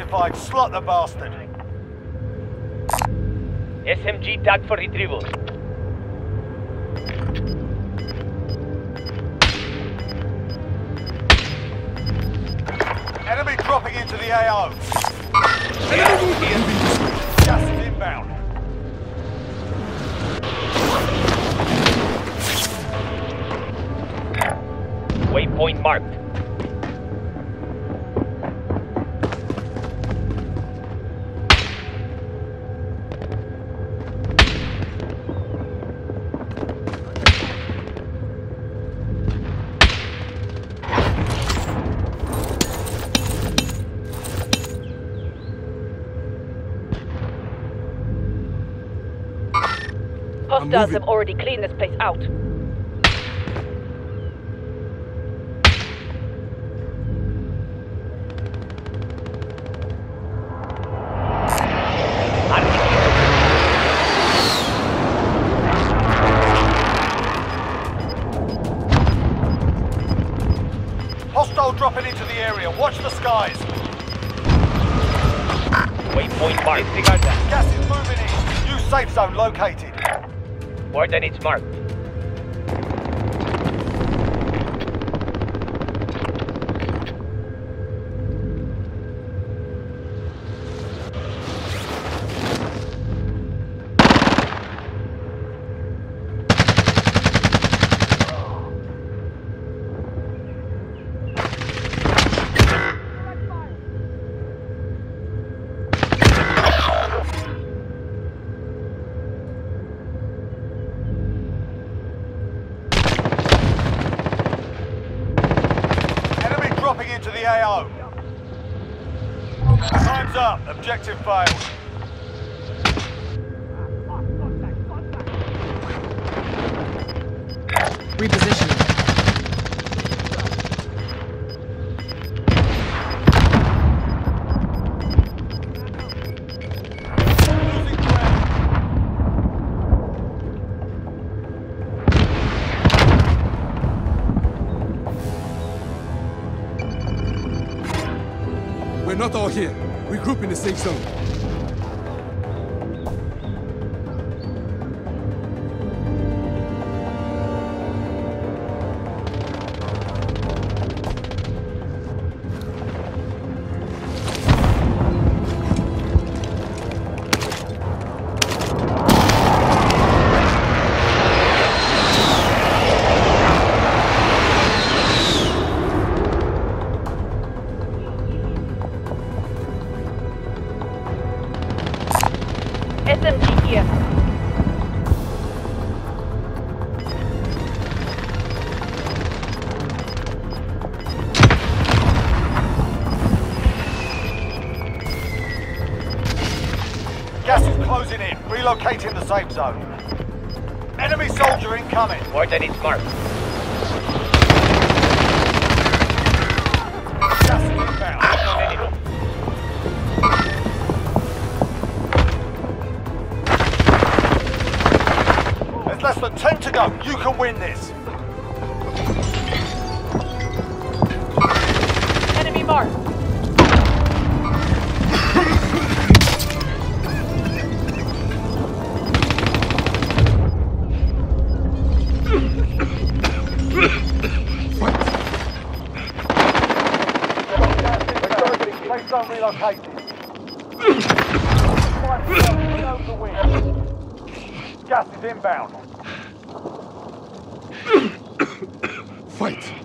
identified. Slot the bastard. SMG tagged for retrieval. Enemy dropping into the AO. Gas is inbound. Waypoint marked. Hostiles have already cleaned this place out. Hostile dropping into the area. Watch the skies. Waypoint marked. Disregard that. Gas is moving in. New safe zone located. Coordinates marked. Dropping into the AO. Time's up. Objective failed. Repositioning. Losing ground. We're not all here. Regroup in the safe zone. SMG here. Gas is closing in. Relocating the safe zone. Enemy soldier incoming. Coordinates marked. Gas is inbound. Unknown enemy. There's less than 10 to go. You can win this. Enemy marked. Safe zone relocated. Gas is inbound. Fight!